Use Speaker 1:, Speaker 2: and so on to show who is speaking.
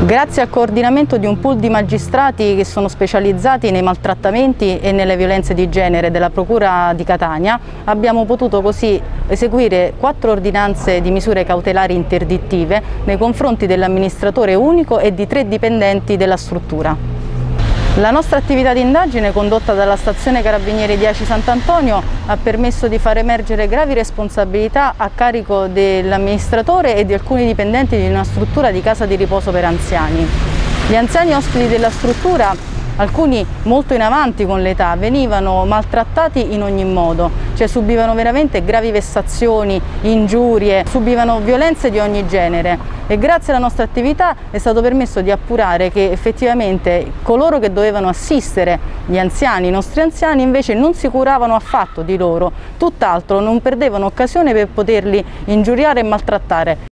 Speaker 1: Grazie al coordinamento di un pool di magistrati che sono specializzati nei maltrattamenti e nelle violenze di genere della Procura di Catania, abbiamo potuto così eseguire 4 ordinanze di misure cautelari interdittive nei confronti dell'amministratore unico e di 3 dipendenti della struttura. La nostra attività di indagine, condotta dalla stazione Carabinieri 10 Sant'Antonio, ha permesso di far emergere gravi responsabilità a carico dell'amministratore e di alcuni dipendenti di una struttura di casa di riposo per anziani. Gli anziani ospiti della struttura, alcuni molto in avanti con l'età, venivano maltrattati in ogni modo, cioè subivano veramente gravi vessazioni, ingiurie, subivano violenze di ogni genere e grazie alla nostra attività è stato permesso di appurare che effettivamente coloro che dovevano assistere gli anziani, i nostri anziani, invece non si curavano affatto di loro, tutt'altro non perdevano occasione per poterli ingiuriare e maltrattare.